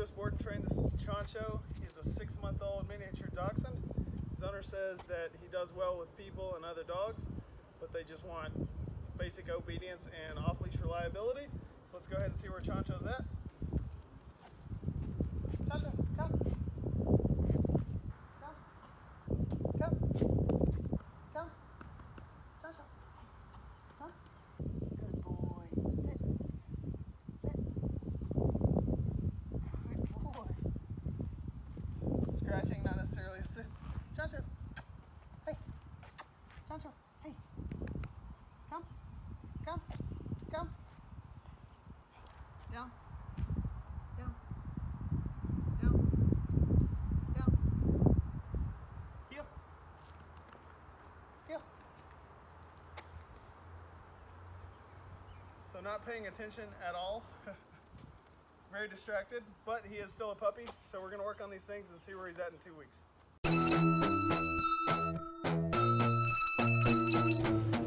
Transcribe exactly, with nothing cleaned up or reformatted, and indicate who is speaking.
Speaker 1: newest board and train. This is Chancho. He's a six-month-old miniature Dachshund. His owner says that he does well with people and other dogs, but they just want basic obedience and off-leash reliability. So let's go ahead and see where Chancho's at. Chancho, come. Come. Come. Come. Chancho. Come. Good boy. Sit. Sit. Good boy. Scratching, not necessarily a sit. Chancho. Hey. Chancho. Hey. Come. Come. Come. Down. Down. Down. Down. Heel. Heel. So not paying attention at all. Very distracted, but he is still a puppy, so we're gonna work on these things and see where he's at in two weeks.